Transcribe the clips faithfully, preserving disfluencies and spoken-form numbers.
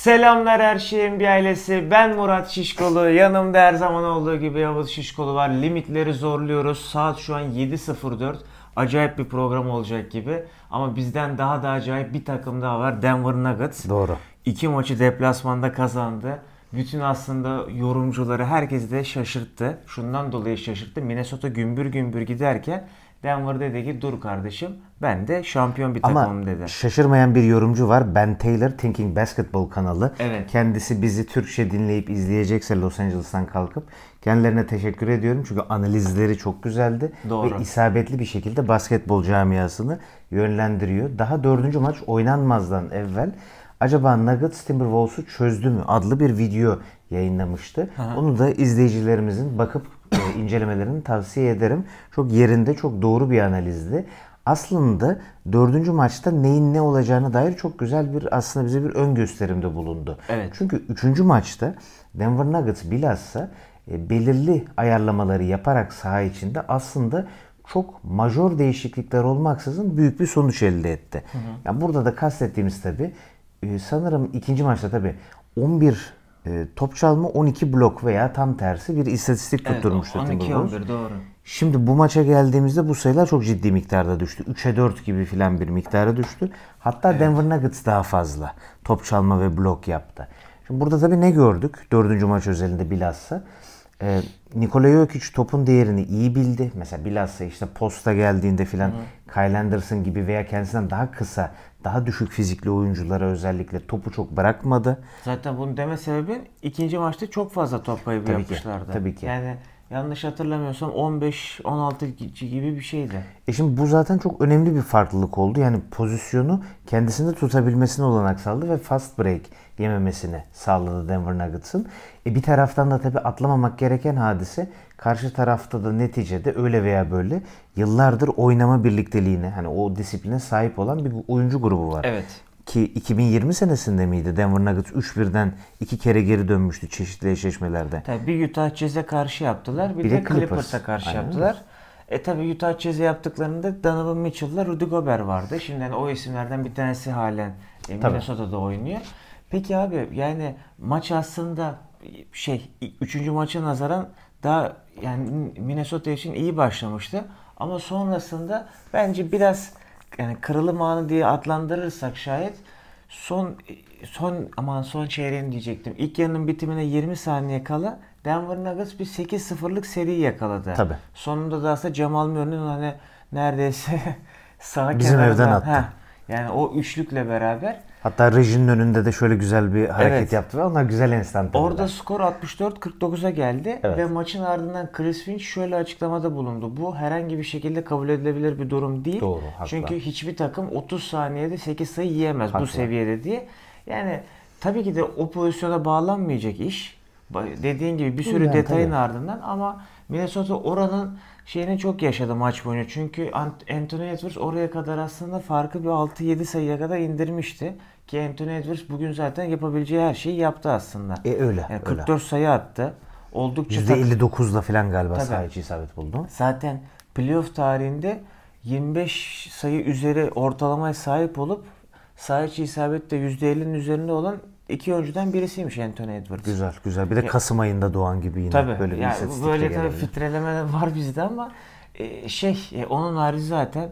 Selamlar her şeyin bir ailesi. Ben Murat Şişkolu. Yanımda her zaman olduğu gibi Yavuz Şişkolu var. Limitleri zorluyoruz. Saat şu an yedi sıfır dört. Acayip bir program olacak gibi. Ama bizden daha da acayip bir takım daha var. Denver Nuggets. Doğru. İki maçı deplasmanda kazandı. Bütün aslında yorumcuları, herkesi de şaşırttı. Şundan dolayı şaşırttı. Minnesota gümbür gümbür giderken Denver dedi ki dur kardeşim ben de şampiyon bir takımım dedi. Ama şaşırmayan bir yorumcu var. Ben Taylor, Thinking Basketball kanalı. Evet. Kendisi bizi Türkçe dinleyip izleyecekse Los Angeles'tan kalkıp kendilerine teşekkür ediyorum. Çünkü analizleri çok güzeldi. Doğru. Ve isabetli bir şekilde basketbol camiasını yönlendiriyor. Daha dördüncü maç oynanmazdan evvel acaba Nuggets Timberwolves'u çözdü mü adlı bir video yayınlamıştı. Aha. Onu da izleyicilerimizin bakıp e, incelemelerini tavsiye ederim. Çok yerinde, çok doğru bir analizdi. Aslında dördüncü maçta neyin ne olacağına dair çok güzel bir aslında bize bir ön gösterimde bulundu. Evet. Çünkü üçüncü maçta Denver Nuggets bilhassa e, belirli ayarlamaları yaparak saha içinde aslında çok majör değişiklikler olmaksızın büyük bir sonuç elde etti. Hı hı. Yani burada da kastettiğimiz tabii e, sanırım ikinci maçta tabii on bir e, top çalma, on iki blok veya tam tersi bir istatistik tutturmuştu. Evet, on iki on bir doğru. Şimdi bu maça geldiğimizde bu sayılar çok ciddi miktarda düştü. üçe dört gibi filan bir miktara düştü. Hatta evet. Denver Nuggets daha fazla top çalma ve blok yaptı. Şimdi burada tabii ne gördük? Dördüncü maç özelinde bilhassa. Ee, Nikola Jokic topun değerini iyi bildi. Mesela bilhassa işte posta geldiğinde filan Kyle Anderson gibi veya kendisinden daha kısa, daha düşük fizikli oyunculara özellikle topu çok bırakmadı. Zaten bunu deme sebebin ikinci maçta çok fazla top kaybı tabii yapmışlardı. Ki, tabii ki. Yani yanlış hatırlamıyorsam on beş on altı gibi bir şeydi. E şimdi bu zaten çok önemli bir farklılık oldu. Yani pozisyonu kendisinde tutabilmesine olanak sağladı ve fast break yememesini sağladı Denver Nuggets'ın. E bir taraftan da tabii atlamamak gereken hadise karşı tarafta da neticede öyle veya böyle yıllardır oynama birlikteliğine, hani o disipline sahip olan bir oyuncu grubu var. Evet. Ki iki bin yirmi senesinde miydi Denver Nuggets üç birden iki kere geri dönmüştü çeşitli eşleşmelerde. Tabii bir Utah Jazz'e karşı yaptılar, bir, bir de, de Clippers'a karşı Aynen. yaptılar. E tabii Utah Jazz'e yaptıklarında Donovan Mitchell'la Rudy Gobert vardı. Şimdi yani o isimlerden bir tanesi halen e, Minnesota'da oynuyor. Peki abi yani maç aslında şey üçüncü maça nazaran daha yani Minnesota için iyi başlamıştı. Ama sonrasında bence biraz yani kırılım anı diye adlandırırsak şayet son son aman son çeyreğini diyecektim. İlk yarının bitimine yirmi saniye kala Denver Nuggets bir sekiz sıfırlık seri yakaladı. Tabii. Sonunda da aslında Jamal Murray'nin hani neredeyse sağ bizim evden attı. Heh, yani o üçlükle beraber. Hatta rejinin önünde de şöyle güzel bir hareket evet. yaptı ve onlar güzel enstantaneler. Orada skor altmış dört kırk dokuza geldi evet. ve maçın ardından Chris Finch şöyle açıklamada bulundu. Bu herhangi bir şekilde kabul edilebilir bir durum değil. Doğru, haklı. Çünkü hiçbir takım otuz saniyede sekiz sayı yiyemez haklı. Bu seviyede diye. Yani tabii ki de o pozisyona bağlanmayacak iş. Dediğin gibi bir sürü yani, detayın tabii. ardından ama Minnesota oranın şeyini çok yaşadı maç boyunca. Çünkü Anthony Edwards oraya kadar aslında farkı bir altı yedi sayıya kadar indirmişti. Ki Anthony Edwards bugün zaten yapabileceği her şeyi yaptı aslında. E öyle. Yani kırk dört öyle. sayı attı. Oldukça yüzde elli dokuzla falan galiba saha içi isabet buldu. Zaten playoff tarihinde yirmi beş sayı üzeri ortalamaya sahip olup saha içi isabette yüzde ellinin üzerinde olan iki oyuncudan birisiymiş Anthony Edwards. Güzel güzel. Bir de Kasım ya, ayında doğan gibi yine tabii, böyle bir yani istatistikle böyle gelebilir. Tabii filtreleme var bizde ama e, şey e, onun harici zaten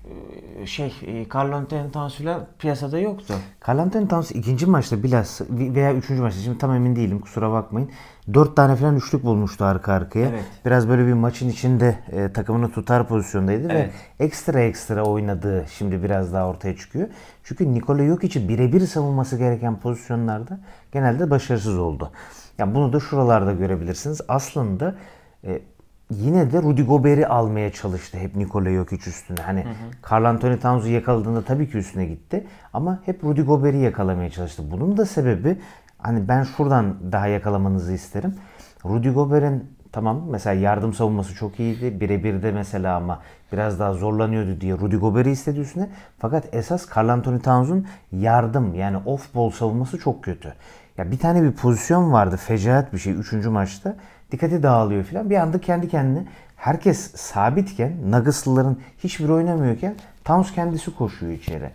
e, şey e, Karl Anthony Towns falan piyasada yoktu. Karl Anthony Towns ikinci maçta bilhassa veya üçüncü maçta şimdi tam emin değilim kusura bakmayın. Dört tane falan üçlük bulmuştu arka arkaya. Evet. Biraz böyle bir maçın içinde e, takımını tutar pozisyondaydı evet. ve ekstra ekstra oynadığı şimdi biraz daha ortaya çıkıyor. Çünkü Nikola Jokic'i birebir savunması gereken pozisyonlarda genelde başarısız oldu. Yani bunu da şuralarda görebilirsiniz. Aslında e, yine de Rudy Gobert'i almaya çalıştı hep Nikola Jokic üstüne. Hani hı hı. Karl Anthony Towns'u yakaladığında tabii ki üstüne gitti ama hep Rudy Gobert'i yakalamaya çalıştı. Bunun da sebebi hani ben şuradan daha yakalamanızı isterim. Rudy Gobert'in tamam mesela yardım savunması çok iyiydi. Birebir de mesela ama biraz daha zorlanıyordu diye Rudy Gobert'i istedi üstüne. Fakat esas Karl Anthony Towns'un yardım yani off-ball savunması çok kötü. Ya bir tane bir pozisyon vardı fecaat bir şey üçüncü maçta. Dikkati dağılıyor falan. Bir anda kendi kendine herkes sabitken Nuggets'lıların hiçbir oynamıyorken Towns kendisi koşuyor içeri.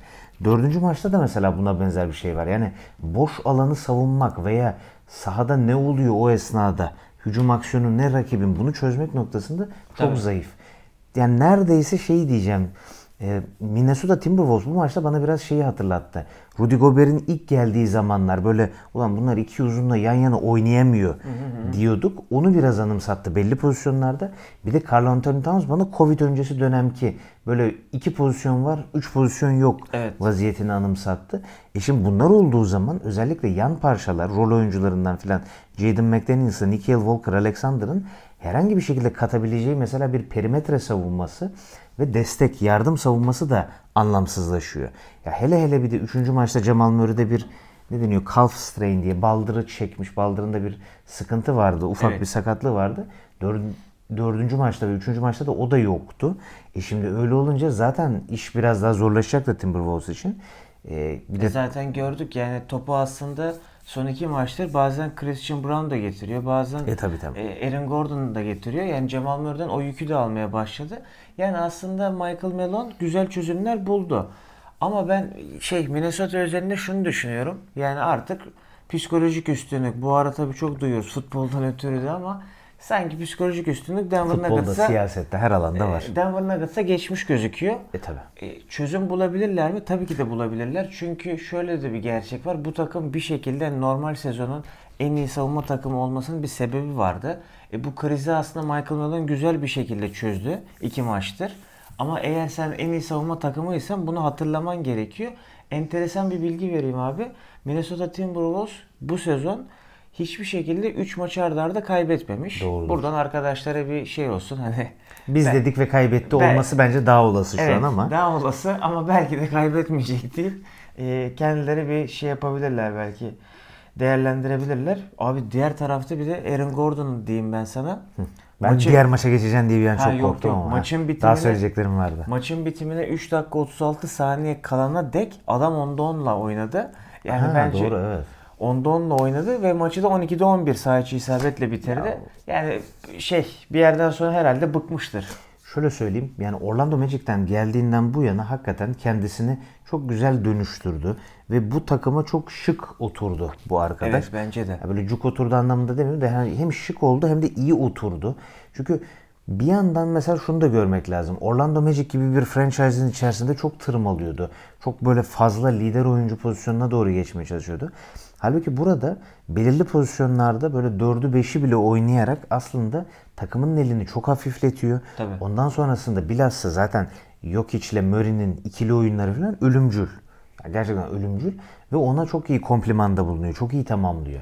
Dördüncü maçta da mesela buna benzer bir şey var. Yani boş alanı savunmak veya sahada ne oluyor o esnada, hücum aksiyonu ne rakibin, bunu çözmek noktasında çok Tabii. zayıf. Yani neredeyse şey diyeceğim. Minnesota Timberwolves bu maçta bana biraz şeyi hatırlattı. Rudy Gobert'in ilk geldiği zamanlar böyle ulan bunlar iki uzunla yan yana oynayamıyor hı hı hı. diyorduk. Onu biraz anımsattı belli pozisyonlarda. Bir de Karl Anthony Towns bana Covid öncesi dönemki böyle iki pozisyon var, üç pozisyon yok evet. vaziyetini anımsattı. E şimdi bunlar olduğu zaman özellikle yan parçalar, rol oyuncularından filan Jaden McDaniels'ın, Nickeil Walker, Alexander'ın herhangi bir şekilde katabileceği mesela bir perimetre savunması ve destek, yardım savunması da anlamsızlaşıyor. Ya hele hele bir de üçüncü maçta Jamal Murray'de bir ne deniyor calf strain diye baldırı çekmiş, baldırında bir sıkıntı vardı, ufak evet. bir sakatlığı vardı. Dördüncü, dördüncü maçta ve üçüncü maçta da o da yoktu. E şimdi öyle olunca zaten iş biraz daha zorlaşacak da Timberwolves için. E, bir de... Zaten gördük yani topu aslında son iki maçtır bazen Christian Brown da getiriyor, bazen e, tabii, tabii. Aaron Gordon da getiriyor. Yani Jamal Murray'den o yükü de almaya başladı. Yani aslında Michael Malone güzel çözümler buldu. Ama ben şey Minnesota özelinde şunu düşünüyorum. Yani artık psikolojik üstünlük. Bu ara tabii çok duyuyoruz futboldan ötürü de ama sanki psikolojik üstünlük Denver Nuggets'a... Futbolda, siyasette, her alanda var. Denver Nuggets'a geçmiş gözüküyor. E tabii. E, çözüm bulabilirler mi? Tabii ki de bulabilirler. Çünkü şöyle de bir gerçek var. Bu takım bir şekilde normal sezonun en iyi savunma takımı olmasının bir sebebi vardı. E, bu krizi aslında Michael Malone güzel bir şekilde çözdü. iki maçtır. Ama eğer sen en iyi savunma takımıysan bunu hatırlaman gerekiyor. Enteresan bir bilgi vereyim abi. Minnesota Timberwolves bu sezon hiçbir şekilde üç maç arda arda kaybetmemiş. Doğrudur. Buradan arkadaşlara bir şey olsun hani. Biz ben, dedik ve kaybetti ben, olması bence daha olası şu evet, an ama. Daha olası ama belki de kaybetmeyecek değil. E, kendileri bir şey yapabilirler belki. Değerlendirebilirler. Abi diğer tarafta bir de Aaron Gordon diyeyim ben sana. Hı. Ben Maçı, diğer maça geçeceğim diye bir an çok yok, korktum yok. ama. Maçın bitimine, daha söyleyeceklerim vardı. Maçın bitimine üç dakika otuz altı saniye kalana dek adam onda onla oynadı. Yani ha, bence doğru, evet. onda onla oynadı ve maçı da on ikide on bir sağ içi isabetle bitirdi. Ya. Yani şey bir yerden sonra herhalde bıkmıştır. Şöyle söyleyeyim, yani Orlando Magic'ten geldiğinden bu yana hakikaten kendisini çok güzel dönüştürdü ve bu takıma çok şık oturdu bu arkadaş. Evet, bence de. Böyle cuk oturdu anlamında demiyorum da hem şık oldu hem de iyi oturdu. Çünkü bir yandan mesela şunu da görmek lazım. Orlando Magic gibi bir franchise'in içerisinde çok tırmalıyordu. Çok böyle fazla lider oyuncu pozisyonuna doğru geçmeye çalışıyordu. Halbuki burada belirli pozisyonlarda böyle dördü beşi bile oynayarak aslında takımın elini çok hafifletiyor. Tabii. Ondan sonrasında bilhassa zaten Jokic ile Murray'nin ikili oyunları falan ölümcül. Yani gerçekten ölümcül ve ona çok iyi komplimanda bulunuyor. Çok iyi tamamlıyor.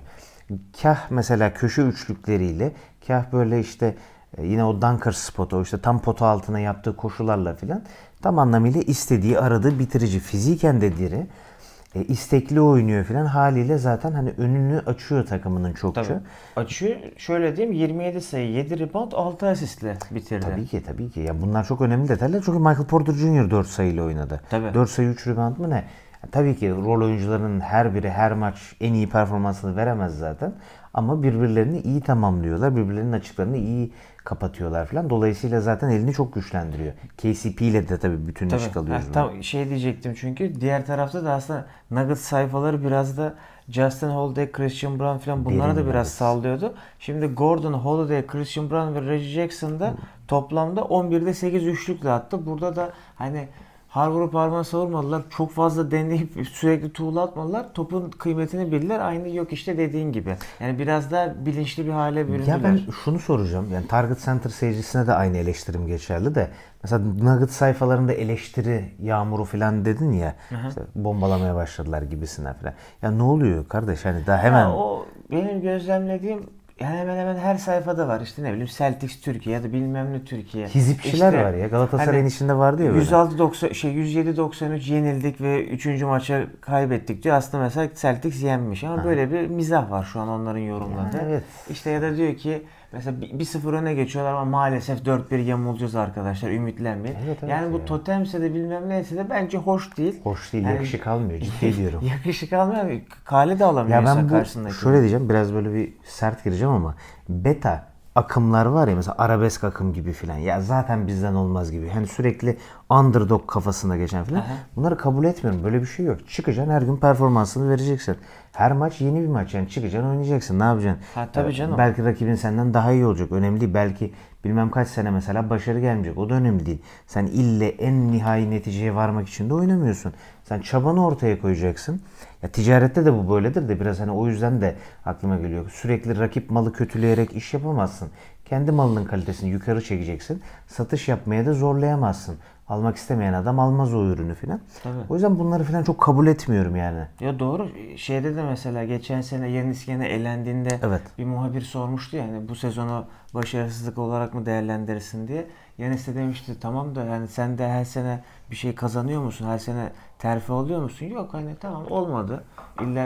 Kah mesela köşe üçlükleriyle, kah böyle işte yine o dunker spotu, o işte tam pota altına yaptığı koşularla filan tam anlamıyla istediği, aradığı bitirici. Fiziken de diri. E, istekli oynuyor filan haliyle zaten hani önünü açıyor takımının çokça. Tabii. Açıyor. Şöyle diyeyim yirmi yedi sayı, yedi rebound, altı asistle bitirdi. Tabii ki tabii ki. Ya bunlar çok önemli detaylar. Çünkü Michael Porter Junior dört sayıyla oynadı. Tabii. dört sayı üç rebound mı ne? Tabii ki rol oyuncularının her biri her maç en iyi performansını veremez zaten. Ama birbirlerini iyi tamamlıyorlar. Birbirlerinin açıklarını iyi kapatıyorlar falan. Dolayısıyla zaten elini çok güçlendiriyor. K C P ile de tabii bütün tabii. iş kalıyoruz. Ha, tam şey diyecektim çünkü diğer tarafta da aslında Nuggets sayfaları biraz da Justin Holiday, Christian Brown falan bunlara da biraz Nuggets. sallıyordu. Şimdi Gordon, Holiday, Christian Brown ve Reggie Jackson da toplamda on birde sekiz üçlükle attı. Burada da hani har vurup harman savurmadılar. Çok fazla deneyip sürekli tuğla atmadılar. Topun kıymetini bildiler. Aynı yok işte dediğin gibi. Yani biraz daha bilinçli bir hale büründüler. Ya ben şunu soracağım. Yani Target Center seyircisine de aynı eleştirim geçerli de. Mesela Nugget sayfalarında eleştiri yağmuru falan dedin ya. İşte bombalamaya başladılar gibisine falan. Ya ne oluyor kardeş? Hani daha hemen... Ya o benim gözlemlediğim yani hemen hemen her sayfada var işte ne bileyim Celtics Türkiye ya da bilmem ne Türkiye. Hizipçiler işte, var ya Galatasaray'ın hani içinde vardı ya böyle. yüz altı doksan şey yüz yedi doksan üç yenildik ve üçüncü maça kaybettik diyor. Aslında mesela Celtics yenmiş ama ha. böyle bir mizah var şu an onların yorumlarında. Yani evet. İşte ya da diyor ki mesela bir sıfır öne geçiyorlar ama maalesef dört bir yamulacağız arkadaşlar ümitlenmeyin. Evet, evet yani bu ya. Totemse de bilmem neyse de bence hoş değil. Hoş değil, yani, yakışık almıyor ciddi diyorum. Yakışık almıyor, kale de alamıyor ya ben bu karşısındaki. Şöyle diyeceğim biraz böyle bir sert gireceğim ama beta akımlar var ya, mesela arabesk akım gibi filan. Ya zaten bizden olmaz gibi. Hani sürekli underdog kafasında geçen filan. Bunları kabul etmiyorum. Böyle bir şey yok. Çıkacaksın, her gün performansını vereceksin. Her maç yeni bir maç. Yani çıkacaksın, oynayacaksın. Ne yapacaksın? Ha, tabii canım. Belki rakibin senden daha iyi olacak. Önemli değil. Belki bilmem kaç sene mesela başarı gelmeyecek. O da önemli değil. Sen ille en nihai neticeye varmak için de oynamıyorsun. Sen çabanı ortaya koyacaksın. Ya ticarette de bu böyledir de biraz hani o yüzden de aklıma geliyor. Sürekli rakip malı kötüleyerek iş yapamazsın. Kendi malının kalitesini yukarı çekeceksin. Satış yapmaya da zorlayamazsın. Almak istemeyen adam almaz o ürünü filan. O yüzden bunları filan çok kabul etmiyorum yani. Ya doğru. Şeyde de mesela geçen sene Yeni İskele elendiğinde evet. bir muhabir sormuştu yani bu sezonu başarısızlık olarak mı değerlendirirsin diye. Yanis de demişti tamam da yani sen de her sene bir şey kazanıyor musun? Her sene terfi oluyor musun? Yok hani tamam olmadı. İlla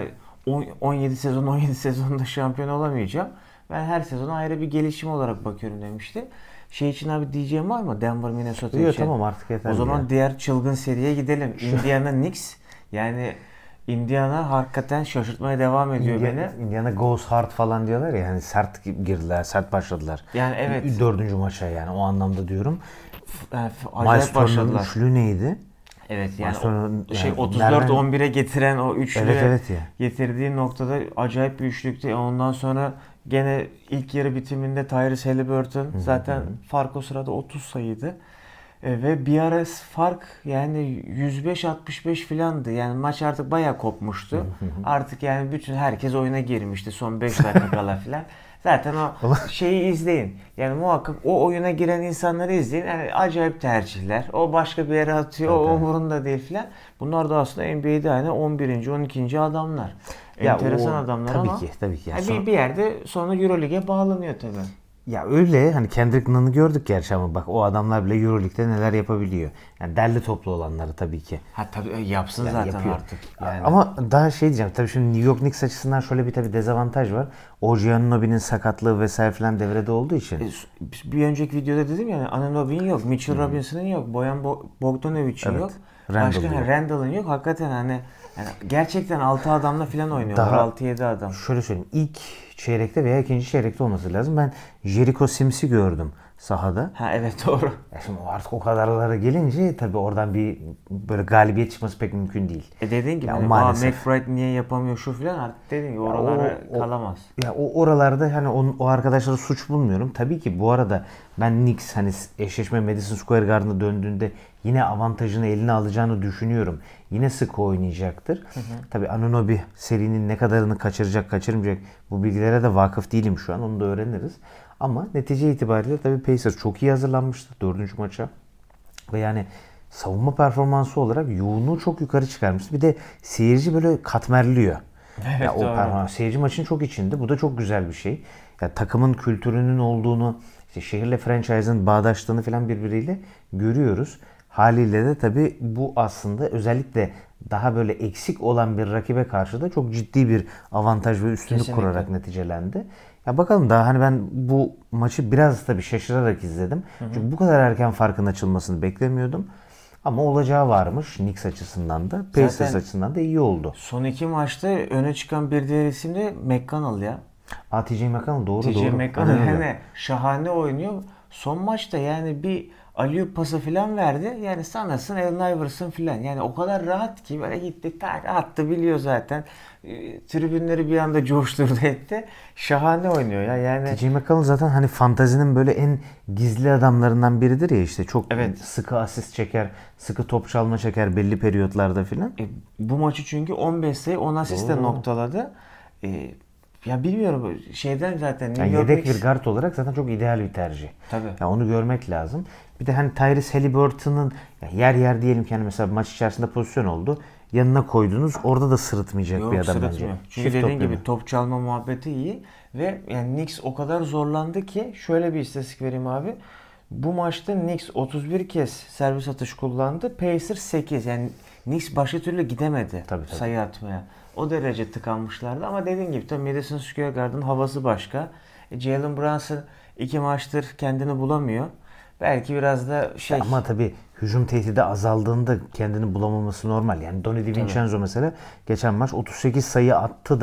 on yedi sezon on yedi sezonda şampiyon olamayacağım. Ben her sezona ayrı bir gelişim olarak bakıyorum demişti. Şey için abi diyeceğim var mı? Denver, Minnesota Yok, için. Tamam artık yeter. O zaman ya. diğer çılgın seriye gidelim. Indiana Knicks. Yani Indiana hakikaten şaşırtmaya devam ediyor Indiana, beni. Indiana goes hard falan diyorlar ya, hani sert girdiler, sert başladılar. Yani evet. Dördüncü maça yani o anlamda diyorum. Yani acayip başladılar. Üçlü neydi? Evet yani Milestorm'un o, şey yani otuz dört on bire getiren o üçlüye evet, evet ya. getirdiği noktada acayip bir üçlüktü. Ondan sonra gene ilk yarı bitiminde Tyrese Haliburton zaten fark o sırada otuz sayıydı. E, ve bir ara fark yani yüz beş altmış beş filandı. Yani maç artık bayağı kopmuştu. Artık yani bütün herkes oyuna girmişti son beş dakika kala filan. Zaten o şeyi izleyin. Yani muhakkak o oyuna giren insanları izleyin. Yani acayip tercihler. O başka bir yere atıyor. Evet, o umurunda değil filan. Bunlar da aslında N B A'de hani on birinci on ikinci adamlar. Ya Enteresan o, adamlar tabii ama ki, tabii ki. Yani son... bir, bir yerde sonra Euroleague'e bağlanıyor tabii. Ya öyle hani Kendrick Nunn'ı gördük gerçi ama bak o adamlar bile Euroleague'de neler yapabiliyor. Yani derli toplu olanları tabii ki. Ha tabii yapsın yani zaten yapıyor. Artık. Yani. Ama daha şey diyeceğim tabii şimdi New York Knicks açısından şöyle bir tabii dezavantaj var. O G Anunoby'nin sakatlığı vesaire falan devrede olduğu için. E, bir önceki videoda dedim yani Anunoby'nin yok, Mitchell hmm. Robinson'ın yok, Bojan Bogdanovic'in evet. yok. Başka hani Randall'ın yok. Hakikaten hani yani gerçekten altı adamla falan oynuyorlar. altı yedi adam. Şöyle söyleyeyim. İlk çeyrekte veya ikinci çeyrekte olması lazım. Ben Jericho Sims'i gördüm sahada. Ha evet doğru. Ya şimdi artık o kadarlara gelince tabii oradan bir böyle galibiyet çıkması pek mümkün değil. E dediğin gibi yani maalesef. McBride niye yapamıyor şu filan artık dediğin gibi oralara o, kalamaz. O, ya o oralarda hani o, o arkadaşlara suç bulmuyorum. Tabii ki bu arada ben Knicks hani eşleşme Madison Square Garden'a döndüğünde yine avantajını eline alacağını düşünüyorum. Yine sık oynayacaktır. Hı hı. Tabii Anunoby serinin ne kadarını kaçıracak, kaçırmayacak bu bilgilere de vakıf değilim şu an. Onu da öğreniriz. Ama netice itibariyle tabii Pacers çok iyi hazırlanmıştı dördüncü maça. Ve yani savunma performansı olarak yoğunluğu çok yukarı çıkarmıştı. Bir de seyirci böyle katmerliyor. Evet, ya o performans seyirci maçın çok içinde. Bu da çok güzel bir şey. Ya takımın kültürünün olduğunu, işte şehirle franchise'ın bağdaştığını falan birbiriyle görüyoruz. Haliyle de tabii bu aslında özellikle daha böyle eksik olan bir rakibe karşı da çok ciddi bir avantaj ve üstünlük Kesinlikle. kurarak neticelendi. Ya bakalım daha hani ben bu maçı biraz tabii şaşırarak izledim. Hı hı. Çünkü bu kadar erken farkın açılmasını beklemiyordum. Ama olacağı varmış Knicks açısından da, Pacers Zaten açısından da iyi oldu. Son iki maçta öne çıkan bir diğer isim de McConnell ya. Aa T J McConnell doğru T J doğru. T J McConnell yani şahane oynuyor. Son maçta yani bir alley-oop pası falan verdi. Yani sanırsın Allen Iverson falan. Yani o kadar rahat ki böyle gitti tak attı biliyor zaten. E, tribünleri bir anda coşturdu etti. Şahane oynuyor ya. Yani T J McConnell zaten hani fantazinin böyle en gizli adamlarından biridir ya işte. Çok evet. sıkı asist çeker, sıkı top çalma çeker belli periyotlarda filan. E, bu maçı çünkü on beş sayı on asistle noktaladı. E, Ya bilmiyorum şeyden zaten New yani York yedek Knicks... bir guard olarak zaten çok ideal bir tercih. Tabii. Yani onu görmek lazım. Bir de hani Tyrese Haliburton'un yer yer diyelim ki hani mesela maç içerisinde pozisyon oldu. Yanına koydunuz. Orada da sırıtmayacak Yok, bir adam sırıtmıyor. bence. Çünkü Çift dediğin gibi top çalma muhabbeti iyi ve yani Knicks o kadar zorlandı ki şöyle bir istatistik vereyim abi. Bu maçta Knicks otuz bir kez servis atış kullandı. Pacers sekiz. Yani Knicks başka türlü gidemedi tabii, tabii. sayı atmaya. O derece tıkanmışlardı ama dediğin gibi tabii Madison Square Garden havası başka. E, Jalen Brunson iki maçtır kendini bulamıyor. Belki biraz da şey... Ama tabii hücum tehdidi azaldığında kendini bulamaması normal. Yani Donny DiVincenzo mesela geçen maç otuz sekiz sayı attı da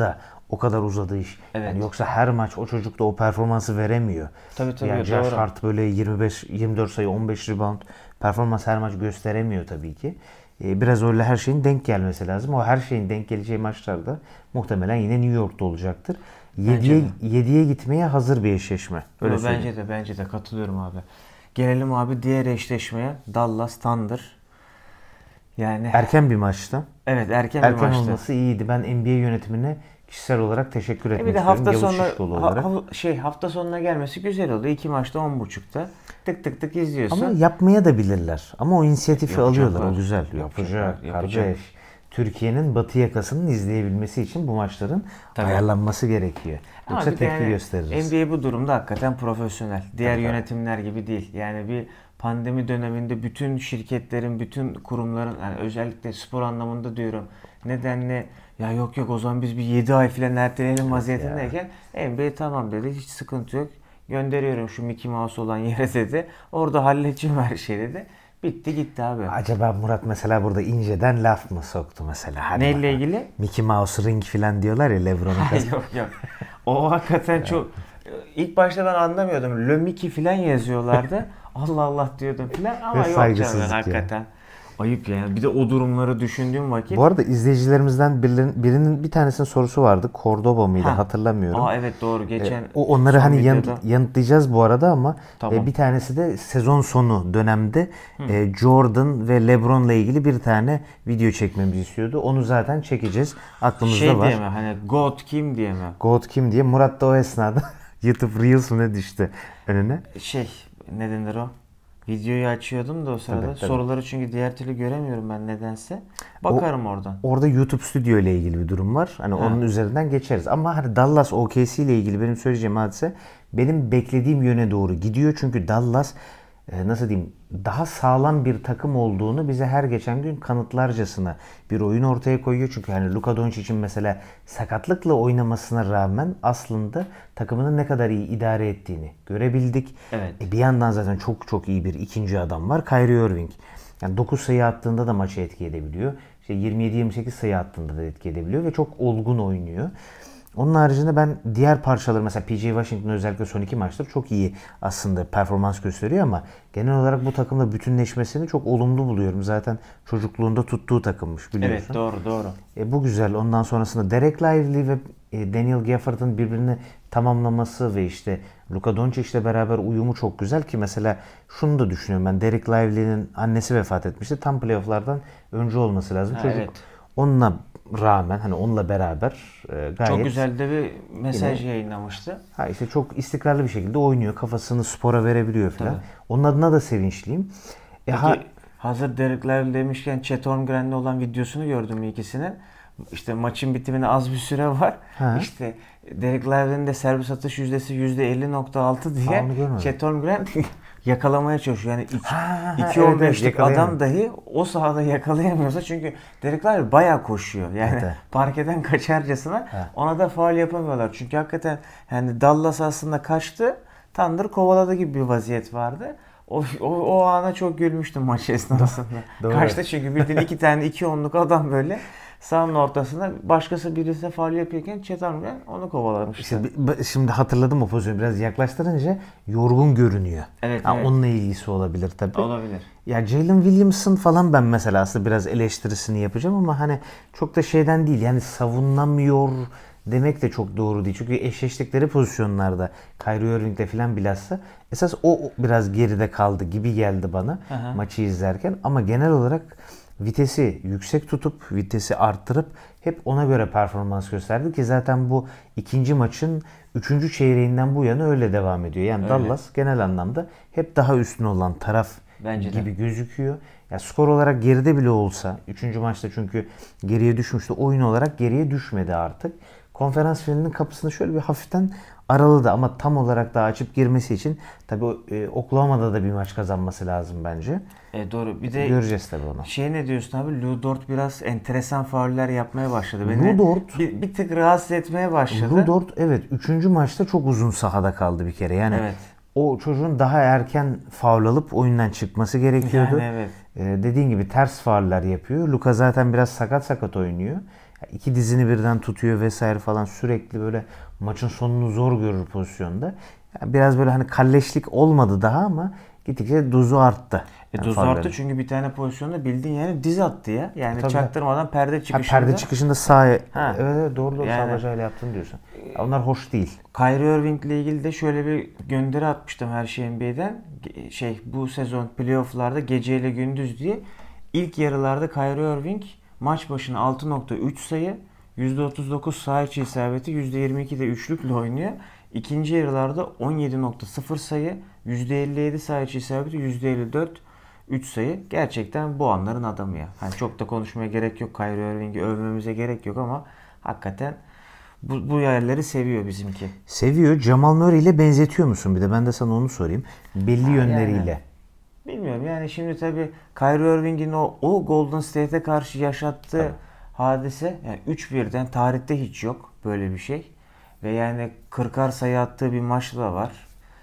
o kadar uzadı iş. Evet. Yani yoksa her maç o çocuk da o performansı veremiyor. Tabii tabii. Yani Josh Hart böyle yirmi beş yirmi dört sayı on beş rebound performans her maç gösteremiyor tabii ki. Biraz öyle her şeyin denk gelmesi lazım. O her şeyin denk geleceği maçlarda muhtemelen yine New York'ta olacaktır. yediye gitmeye hazır bir eşleşme. Öyle Yo, bence de bence de katılıyorum abi. Gelelim abi diğer eşleşmeye. Dallas Thunder. Yani erken bir maçtı. Evet, erken, erken bir maçtı. Erken olması iyiydi. Ben N B A yönetimine kişisel olarak teşekkür etmek e bir de istiyorum. hafta sonuna ha, şey hafta sonuna gelmesi güzel oldu. İki maçta on buçukta. Tık tık tık izliyorsun. Ama yapmaya da bilirler. Ama o inisiyatifi yapacaklar. alıyorlar. O güzel. Yapacak. Kardeş. Türkiye'nin batı yakasının izleyebilmesi için bu maçların Tabii. ayarlanması gerekiyor. Yoksa tepki yani gösteririz. N B A bu durumda hakikaten profesyonel. Diğer Tabii. yönetimler gibi değil. Yani bir pandemi döneminde bütün şirketlerin, bütün kurumların, yani özellikle spor anlamında diyorum, nedenle ya yok yok o zaman biz bir yedi ay falan erteleyelim vaziyetindeyken N B A tamam dedi, hiç sıkıntı yok. Gönderiyorum şu Mickey Mouse olan yere dedi. Orada halledeceğim her şeyi dedi. Bitti gitti abi. Acaba Murat mesela burada inceden laf mı soktu mesela? Hadi neyle bakalım. ilgili? Mickey Mouse ring falan diyorlar ya LeBron'un. Yok yok. O hakikaten çok... İlk başta ben anlamıyordum. Le Mickey falan yazıyorlardı. Allah Allah diyordum falan ama yok canım hakikaten. Ya. Ayıp yani. Bir de o durumları düşündüğüm vakit. Bu arada izleyicilerimizden birinin, birinin bir tanesinin sorusu vardı. Cordoba mıydı ha. hatırlamıyorum. Aa evet doğru. Geçen ee, o onları hani yanıt, yanıtlayacağız bu arada ama tamam. e, bir tanesi de sezon sonu dönemde e, Jordan ve LeBron'la ilgili bir tane video çekmemizi istiyordu. Onu zaten çekeceğiz. Aklımızda şey var. Şey diye mi? Hani GOAT kim diye mi? GOAT kim diye. Murat da o esnada YouTube Reels mi ne düştü önüne? Şey ne denir o? Videoyu açıyordum da o sırada. Tabii, tabii. Soruları çünkü diğer türlü göremiyorum ben nedense. Bakarım o, oradan. Orada YouTube Studio ile ilgili bir durum var. Hani ha. onun üzerinden geçeriz. Ama hani Dallas O K C ile ilgili benim söyleyeceğim hadise benim beklediğim yöne doğru gidiyor. Çünkü Dallas nasıl diyeyim daha sağlam bir takım olduğunu bize her geçen gün kanıtlarcasına bir oyun ortaya koyuyor. Çünkü hani Luka Doncic'in mesela sakatlıkla oynamasına rağmen aslında takımının ne kadar iyi idare ettiğini görebildik. Evet. E bir yandan zaten çok çok iyi bir ikinci adam var. Kyrie Irving. Yani dokuz sayı attığında da maçı etki edebiliyor. İşte yirmi yedi yirmi sekiz sayı attığında da etki edebiliyor ve çok olgun oynuyor. Onun haricinde ben diğer parçaları mesela P J Washington özellikle son iki maçtır çok iyi aslında performans gösteriyor ama genel olarak bu takımla bütünleşmesini çok olumlu buluyorum. Zaten çocukluğunda tuttuğu takımmış biliyorsun. Evet doğru doğru. E, bu güzel. Ondan sonrasında Derek Lively ve e, Daniel Gafford'ın birbirini tamamlaması ve işte Luka Doncic ile beraber uyumu çok güzel ki mesela şunu da düşünüyorum ben. Derek Lively'nin annesi vefat etmişti. Tam playoff'lardan önce olması lazım. Ha, Çocuk evet. onunla rağmen hani onunla beraber e, gayet çok güzel de bir mesaj yine, yayınlamıştı. Ha işte çok istikrarlı bir şekilde oynuyor. Kafasını spora verebiliyor falan. Tabii. Onun adına da sevinçliyim. Peki, e, ha, hazır Derek Lively demişken Chet Holmgren'le olan videosunu gördüm ikisinin. İşte maçın bitimine az bir süre var. Ha. İşte Derek Lively'nin de servis atış yüzdesi yüzde elli nokta altı diye Chet Holmgren yakalamaya çalışıyor. Yani iki on beşlik evet, adam dahi o sahada yakalayamıyorsa çünkü Derek Lively bayağı koşuyor. Yani evet. parkeden kaçarcasına evet. ona da faul yapamıyorlar. Çünkü hakikaten yani Dallas aslında kaçtı. Thunder kovaladı gibi bir vaziyet vardı. O, o, o ana çok gülmüştüm maç esnasında. Kaçtı çünkü bildiğin iki tane iki onluk adam böyle sahanın ortasında başkası birisi faul yapıyorken Chet Holmgren onu kovalamıştı. İşte, şimdi hatırladım o pozisyonu biraz yaklaştırınca yorgun görünüyor. Evet, yani evet. Onunla ilgisi olabilir tabii. Olabilir. Ya Jalen Williamson falan ben mesela aslında biraz eleştirisini yapacağım ama hani çok da şeyden değil yani savunamıyor demek de çok doğru değil. Çünkü eşleştikleri pozisyonlarda Kyrie Irving'le falan bilhassa esas o biraz geride kaldı gibi geldi bana Aha. maçı izlerken ama genel olarak vitesi yüksek tutup vitesi arttırıp hep ona göre performans gösterdi ki zaten bu ikinci maçın üçüncü çeyreğinden bu yana öyle devam ediyor. Yani öyle. Dallas genel anlamda hep daha üstün olan taraf Bence gibi de. gözüküyor. Ya skor olarak geride bile olsa üçüncü maçta çünkü geriye düşmüştü. Oyun olarak geriye düşmedi artık. Konferans finalinin kapısını şöyle bir hafiften araladı ama tam olarak daha açıp girmesi için tabii e, Oklahoma'da da bir maç kazanması lazım bence. E doğru. Bir de göreceğiz tabii onu. Şey ne diyorsun abi? Lu Dort biraz enteresan fauller yapmaya başladı. Beni Lu Dort bir, bir tık rahatsız etmeye başladı. Lu Dort evet üçüncü maçta çok uzun sahada kaldı bir kere. Yani evet. o çocuğun daha erken faul alıp oyundan çıkması gerekiyordu. Yani evet. Ee, dediğin gibi ters fauller yapıyor. Luka zaten biraz sakat sakat oynuyor. İki dizini birden tutuyor vesaire falan, sürekli böyle maçın sonunu zor görür pozisyonda. Yani biraz böyle hani kalleşlik olmadı daha ama gittikçe dozu arttı. E yani dozu arttı çünkü bir tane pozisyonda bildiğin yani diz attı ya. Yani tabii çaktırmadan perde çıkışında. Ha, perde çıkışında sağ, evet, evet doğru doğru yani, sağ bacağıyla yaptın diyorsun. Onlar hoş değil. Kyrie Irving ile ilgili de şöyle bir gönderi atmıştım her şey N B A'den. Şey, bu sezon playoff'larda geceyle gündüz diye. İlk yarılarda Kyrie Irving maç başına altı nokta üç sayı, yüzde otuz dokuz saha içi isabeti, yüzde yirmi iki de üçlükle oynuyor. İkinci yarılarda on yedi nokta sıfır sayı, yüzde elli yedi saha içi isabeti, yüzde elli dört üç sayı. Gerçekten bu anların adamı ya. Hani çok da konuşmaya gerek yok. Kyrie Irving'i övmemize gerek yok ama hakikaten bu, bu yerleri seviyor bizimki. Seviyor. Jamal Murray ile benzetiyor musun bir de? Ben de sana onu sorayım. Belli ha, yönleriyle. Yani, bilmiyorum yani şimdi tabii Kyrie Irving'in o, o Golden State'e karşı yaşattığı tabii hadise, yani üç birden tarihte hiç yok böyle bir şey. Ve yani kırkar sayı attığı bir maç da var.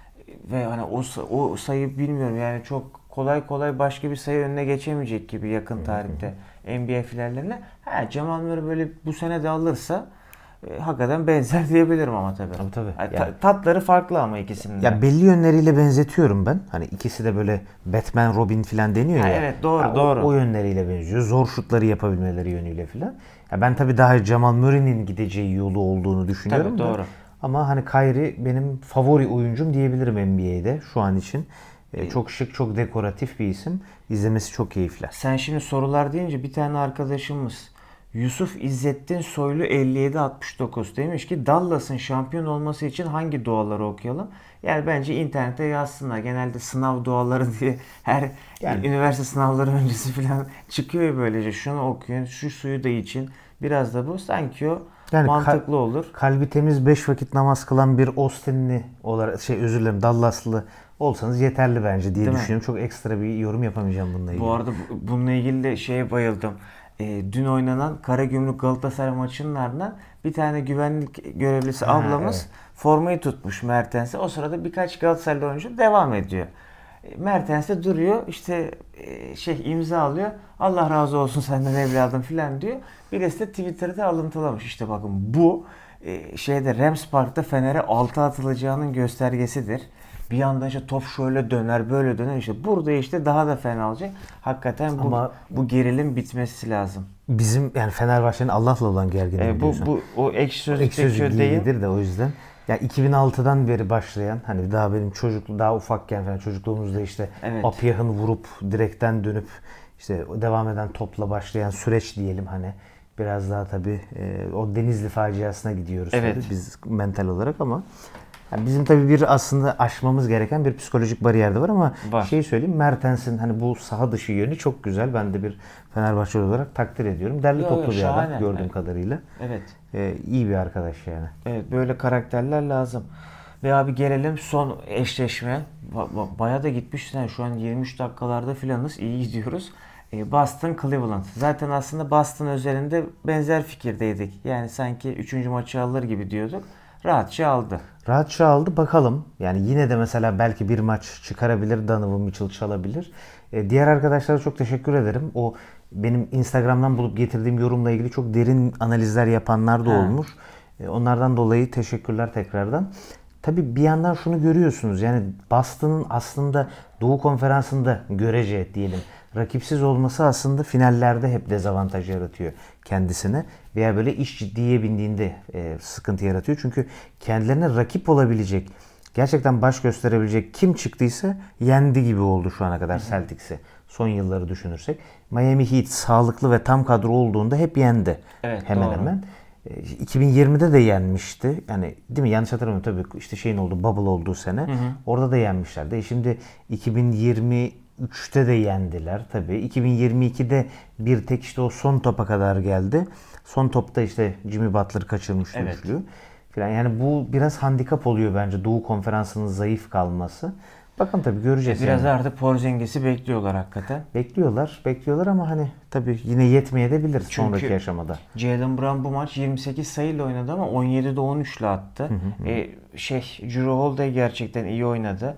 Ve hani o, o sayı bilmiyorum yani çok kolay kolay başka bir sayı önüne geçemeyecek gibi yakın tarihte N B A finallerine. Ha, Jamal Murray böyle bu sene de alırsa e, hakikaten benzer diyebilirim ama tabii. Tabii tabii. Yani, yani, tatları farklı ama ikisinin de. Ya belli yönleriyle benzetiyorum ben. Hani ikisi de böyle Batman, Robin falan deniyor ha, ya. Evet doğru ya doğru. O, o yönleriyle benziyor. Zor şutları yapabilmeleri yönüyle falan. Ya ben tabii daha Jamal Murray'nin gideceği yolu olduğunu düşünüyorum. Tabii doğru. Ama hani Kyrie benim favori oyuncum diyebilirim N B A'de şu an için. Ee, çok şık, çok dekoratif bir isim. İzlemesi çok keyifli. Sen şimdi sorular deyince bir tane arkadaşımız Yusuf İzzettin Soylu elli yedi altmış dokuz demiş ki Dallas'ın şampiyon olması için hangi duaları okuyalım? Yani bence internete yazsınlar. Genelde sınav duaları diye her yani, üniversite sınavları öncesi falan çıkıyor ya böylece. Şunu okuyun, şu suyu da için. Biraz da bu. Sanki o yani mantıklı kal- olur. Kalbi temiz beş vakit namaz kılan bir Austin'li olarak şey özür dilerim Dallas'lı olsanız yeterli bence diye Değil düşünüyorum. Mi? Çok ekstra bir yorum yapamayacağım bununla ilgili. Bu arada bununla ilgili de şeye bayıldım. E, dün oynanan Karagümrük Galatasaray maçının ardından bir tane güvenlik görevlisi ha, ablamız evet. formayı tutmuş Mertens'e. O sırada birkaç Galatasaraylı oyuncu devam ediyor. E, Mertens de duruyor işte e, şey imza alıyor. Allah razı olsun senden evladım filan diyor. Birisi de Twitter'da alıntılamış. İşte bakın bu e, şeyde Rams Park'ta Fener'e altı atılacağının göstergesidir. Bir yandan işte top şöyle döner böyle döner işte burada işte daha da fena olacak. Hakikaten bu Ama bu gerilim bitmesi lazım. Bizim yani Fenerbahçe'nin Allah'la olan gerginliği e, bu diyorsun. bu o ekşi sözlükte değil de o yüzden. Ya iki bin altıdan beri başlayan hani daha benim çocuk daha ufakken falan çocukluğumuzda işte evet. Apyah'ın vurup direkten dönüp işte devam eden topla başlayan süreç diyelim hani biraz daha tabii e, o Denizli faciasına gidiyoruz evet. tabii biz mental olarak ama yani bizim tabii bir aslında aşmamız gereken bir psikolojik bariyer de var ama var. Şey söyleyeyim Mertens'in hani bu saha dışı yönü çok güzel. Ben de bir Fenerbahçeli olarak takdir ediyorum. Derli yo, toplu yo, bir şahane. Adam gördüğüm evet. kadarıyla. Evet. Ee, iyi bir arkadaş yani. Evet böyle karakterler lazım. Ve abi gelelim son eşleşme. Bayağı da gitmiş. Yani şu an yirmi üç dakikalarda filanız. İyi gidiyoruz. Boston Cleveland. Zaten aslında Boston özelinde benzer fikirdeydik. Yani sanki üçüncü maçı alır gibi diyorduk. Rahatça aldı. Rahatça aldı. Bakalım. Yani yine de mesela belki bir maç çıkarabilir. Donovan Mitchell çalabilir. Ee, diğer arkadaşlara çok teşekkür ederim. O benim Instagram'dan bulup getirdiğim yorumla ilgili çok derin analizler yapanlar da ha. olmuş. Ee, onlardan dolayı teşekkürler tekrardan. Tabii bir yandan şunu görüyorsunuz. Yani Boston'ın aslında Doğu Konferansı'nda görece diyelim rakipsiz olması aslında finallerde hep dezavantaj yaratıyor kendisine. Veya böyle iş ciddiye bindiğinde e, sıkıntı yaratıyor. Çünkü kendilerine rakip olabilecek, gerçekten baş gösterebilecek kim çıktıysa yendi gibi oldu şu ana kadar Celtics'i. Son yılları düşünürsek. Miami Heat sağlıklı ve tam kadro olduğunda hep yendi. Evet, hemen doğru. hemen. iki bin yirmide de yenmişti. Yani değil mi? Yanlış hatırlamıyorum tabii. İşte şeyin olduğu, bubble olduğu sene. Hı hı. Orada da yenmişlerdi. E şimdi iki bin yirmi üçte de yendiler tabii. iki bin yirmi ikide bir tek işte o son topa kadar geldi. Son topta işte Jimmy Butler kaçırmıştı evet. üçlüyü. Yani bu biraz handikap oluyor bence Doğu Konferansı'nın zayıf kalması. Bakın tabii göreceğiz. Biraz yani. artık Porzingis'i bekliyorlar hakikaten. Bekliyorlar, bekliyorlar ama hani tabii yine yetmeyebilir sonraki aşamada. Jaylen Brown bu maç yirmi sekiz sayıyla oynadı ama on yedide on üçle attı. Hı hı. E, şey, Jrue Holiday gerçekten iyi oynadı.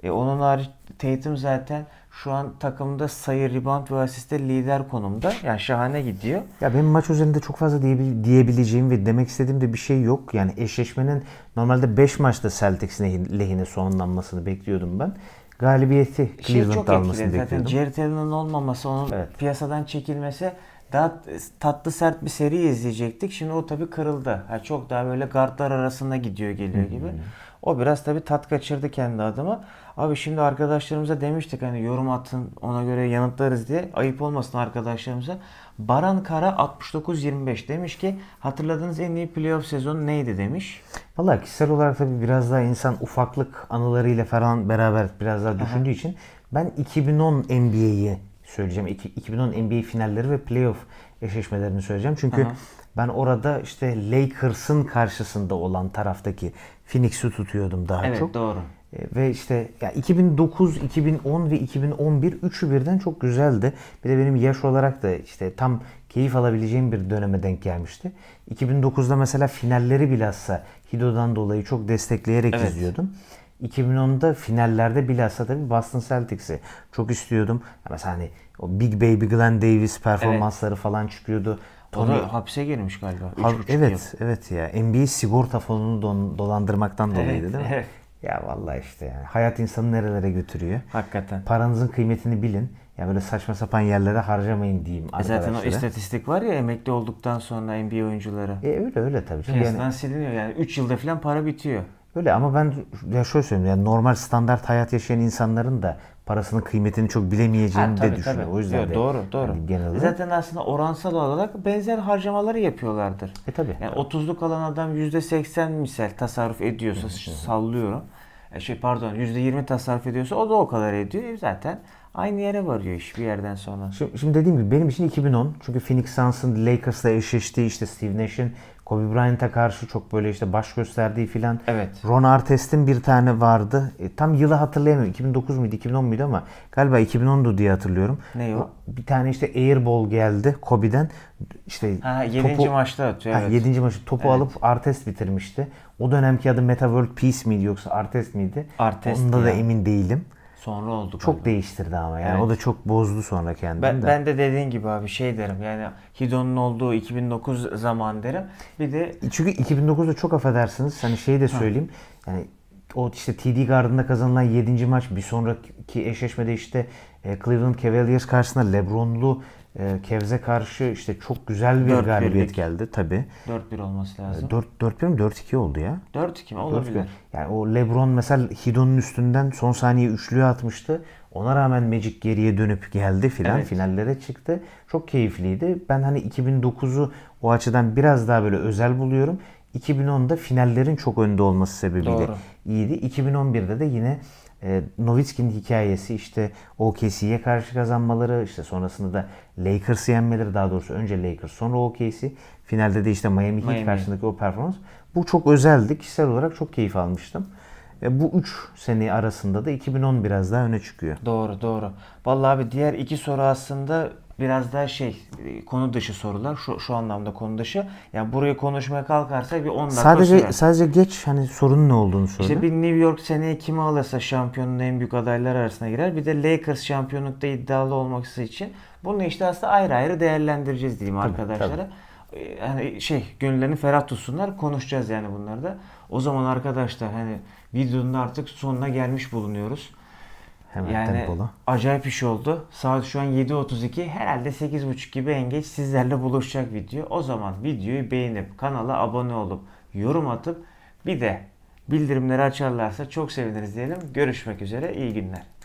E, onun hariç Tatum zaten şu an takımda sayı, rebound ve asiste lider konumda. Yani şahane gidiyor. Ya benim maç üzerinde çok fazla diyebil- diyebileceğim ve demek istediğim de bir şey yok. Yani eşleşmenin normalde beş maçta Celtics'in lehine sonlanmasını bekliyordum ben. Galibiyeti Cleveland'da şey almasını bekliyordum. Zaten Jared Allen'ın olmaması, onun evet. piyasadan çekilmesi, daha tatlı sert bir seri izleyecektik. Şimdi o tabii kırıldı. Yani çok daha böyle guardlar arasında gidiyor geliyor gibi. Hı hı. O biraz tabii tat kaçırdı kendi adıma. Abi şimdi arkadaşlarımıza demiştik hani yorum atın, ona göre yanıtlarız diye. Ayıp olmasın arkadaşlarımıza. Baran Kara altmış dokuz yirmi beş demiş ki hatırladığınız en iyi playoff sezonu neydi demiş. Vallahi kişisel olarak tabii biraz daha insan ufaklık anılarıyla falan beraber biraz daha düşündüğü Aha. için ben iki bin on N B A'yi söyleyeceğim. iki bin on N B A finalleri ve playoff eşleşmelerini söyleyeceğim. Çünkü Aha. ben orada işte Lakers'ın karşısında olan taraftaki Phoenix'i tutuyordum daha evet, çok. Evet doğru. Ve işte ya iki bin dokuz, iki bin on ve iki bin on bir üçü birden çok güzeldi. Bir de benim yaş olarak da işte tam keyif alabileceğim bir döneme denk gelmişti. iki bin dokuzda mesela finalleri bilhassa Hido'dan dolayı çok destekleyerek evet. izliyordum. iki bin onda finallerde bilhassa tabii Boston Celtics'i çok istiyordum. Mesela hani o Big Baby Glenn Davis performansları evet. falan çıkıyordu. O da hapse girmiş galiba. Ha, evet, yıl. evet ya. N B A sigorta fonunu don, dolandırmaktan dolayıydı evet, değil mi? Evet. Ya vallahi işte yani hayat insanı nerelere götürüyor. Hakikaten. Paranızın kıymetini bilin. Ya böyle saçma sapan yerlere harcamayın diyeyim arkadaşlar. Zaten o istatistik var ya emekli olduktan sonra N B A oyuncuları. E öyle öyle tabii. Piyasadan yani, siliniyor yani üç yılda falan para bitiyor. Öyle ama ben ya şöyle söyleyeyim yani normal standart hayat yaşayan insanların da parasının kıymetini çok bilemeyeceğini ha, tabii, de düşünüyor. Tabii. O yüzden Yo, de doğru doğru. Yani genelde... Zaten aslında oransal olarak benzer harcamaları yapıyorlardır. E tabii. Yani otuzluk alan adam yüzde seksen misal tasarruf ediyorsa sallıyorum. E şey pardon yüzde yirmi tasarruf ediyorsa o da o kadar ediyor. E zaten aynı yere varıyor iş bir yerden sonra. Şimdi, şimdi dediğim gibi benim için iki bin on. Çünkü Phoenix Suns'ın Lakers'la eşleştiği işte Steve Nash'in Kobe Bryant'a karşı çok böyle işte baş gösterdiği filan. Evet. Ron Artest'in bir tane vardı. E, tam yılı hatırlayamıyorum. iki bin dokuz muydu, iki bin on muydu ama galiba iki bin ondu diye hatırlıyorum. Ne o? Bir tane işte airball geldi Kobe'den. İşte ha, yedinci topu, maçta atıyor. Ha, evet. yedinci maçı topu evet. alıp Artest bitirmişti. O dönemki adı Meta World Peace miydi yoksa Artest miydi? Artest. Onda ya. da emin değilim. Sonra oldu. Çok galiba. Değiştirdi ama yani evet. O da çok bozdu sonra kendini ben, de. Ben de dediğin gibi abi şey derim yani Hido'nun olduğu iki bin dokuz zaman derim. Bir de çünkü iki bin dokuzda çok affedersiniz hani şey de söyleyeyim. Ha. Yani o işte T D Garden'da kazanılan yedinci maç bir sonraki eşleşmede işte Cleveland Cavaliers karşısında LeBron'lu Cavs'e karşı işte çok güzel bir galibiyet geldi tabii. dört bir olması lazım. dört bir mi? dört iki oldu ya. dört iki mi? Olabilir. Yani o LeBron mesela Hido'nun üstünden son saniye üçlüğü atmıştı. Ona rağmen Magic geriye dönüp geldi filan. Evet. Finallere çıktı. Çok keyifliydi. Ben hani iki bin dokuzu o açıdan biraz daha böyle özel buluyorum. iki bin onda finallerin çok önde olması sebebiyle Doğru. iyiydi. iki bin on birde de yine E, Nowitzki'nin hikayesi işte O K C'ye karşı kazanmaları işte sonrasında da Lakers'ı yenmeleri daha doğrusu önce Lakers sonra O K C finalde de işte Miami Heat karşısındaki o performans bu çok özeldi. Kişisel olarak çok keyif almıştım. E, bu üç sene arasında da iki bin on biraz daha öne çıkıyor. Doğru doğru. Vallahi abi diğer iki soru aslında biraz daha şey konu dışı sorular şu şu anlamda konu dışı. Yani burayı konuşmaya kalkarsa bir on dakika sadece, sürer. Sadece geç hani sorunun ne olduğunu söyle. İşte bir New York seneye kimi alırsa şampiyonun en büyük adaylar arasına girer. Bir de Lakers şampiyonlukta iddialı olması için bunu işte aslında ayrı ayrı değerlendireceğiz diyeyim tabii, arkadaşlara. Tabii. Yani şey gönüllerini ferah tutsunlar konuşacağız yani bunları da. O zaman arkadaşlar hani videonun artık sonuna gelmiş bulunuyoruz. Hemen yani tempolu. Acayip iş oldu. Saat şu an yedi otuz iki. Herhalde sekiz buçuk gibi en geç sizlerle buluşacak video. O zaman videoyu beğenip kanala abone olup yorum atıp bir de bildirimleri açarlarsa çok seviniriz diyelim. Görüşmek üzere. İyi günler.